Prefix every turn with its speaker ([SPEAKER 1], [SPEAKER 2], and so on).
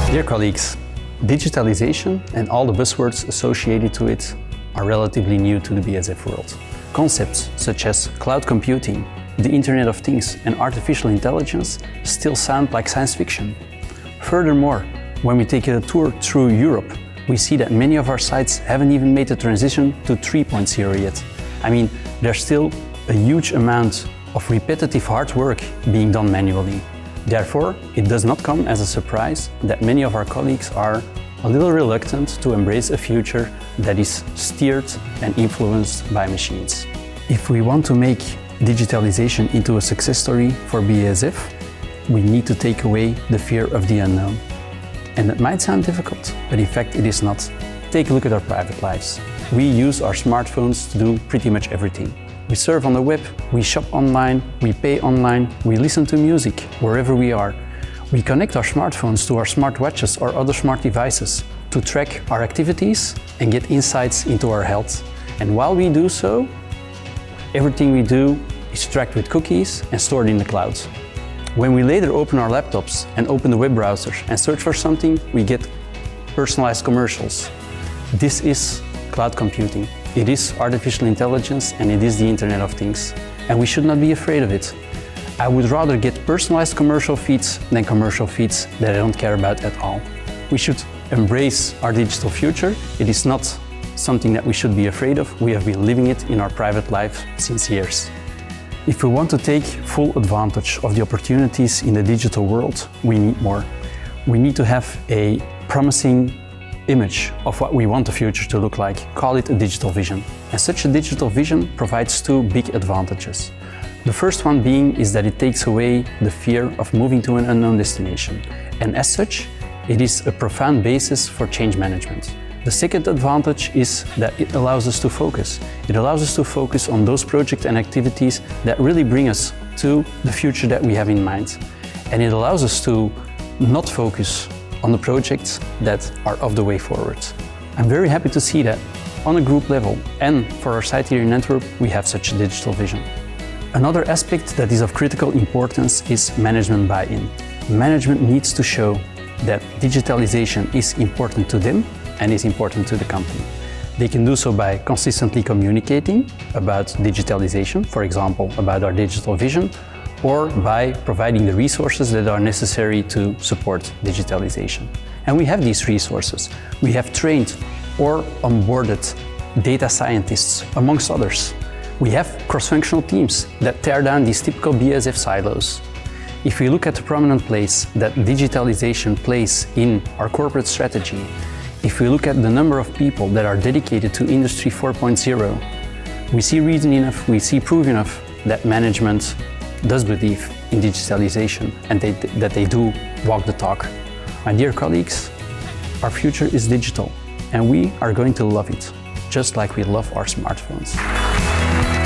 [SPEAKER 1] Dear colleagues, digitalization and all the buzzwords associated to it are relatively new to the BASF world. Concepts such as cloud computing, the Internet of Things and artificial intelligence still sound like science fiction. Furthermore, when we take a tour through Europe, we see that many of our sites haven't even made the transition to 3.0 yet. I mean, there's still a huge amount of repetitive hard work being done manually. Therefore, it does not come as a surprise that many of our colleagues are a little reluctant to embrace a future that is steered and influenced by machines. If we want to make digitalization into a success story for BASF, we need to take away the fear of the unknown. And that might sound difficult, but in fact it is not. Take a look at our private lives. We use our smartphones to do pretty much everything. We surf on the web, we shop online, we pay online, we listen to music wherever we are. We connect our smartphones to our smartwatches or other smart devices to track our activities and get insights into our health. And while we do so, everything we do is tracked with cookies and stored in the cloud. When we later open our laptops and open the web browser and search for something, we get personalized commercials. This is cloud computing. It is artificial intelligence and it is the Internet of Things. And we should not be afraid of it. I would rather get personalized commercial feeds than commercial feeds that I don't care about at all. We should embrace our digital future. It is not something that we should be afraid of. We have been living it in our private life since years. If we want to take full advantage of the opportunities in the digital world, we need more. We need to have a promising image of what we want the future to look like. Call it a digital vision. And such a digital vision provides two big advantages. The first one being is that it takes away the fear of moving to an unknown destination. And as such, it is a profound basis for change management. The second advantage is that it allows us to focus. It allows us to focus on those projects and activities that really bring us to the future that we have in mind. And it allows us to not focus on the projects that are of the way forward. I'm very happy to see that on a group level and for our site here in Antwerp, we have such a digital vision. Another aspect that is of critical importance is management buy-in. Management needs to show that digitalization is important to them and is important to the company. They can do so by consistently communicating about digitalization, for example, about our digital vision, or by providing the resources that are necessary to support digitalization. And we have these resources. We have trained or onboarded data scientists, amongst others. We have cross-functional teams that tear down these typical BASF silos. If we look at the prominent place that digitalization plays in our corporate strategy, if we look at the number of people that are dedicated to Industry 4.0, we see reason enough, we see proof enough that management does believe in digitalization and that they do walk the talk. My dear colleagues, our future is digital and we are going to love it, just like we love our smartphones.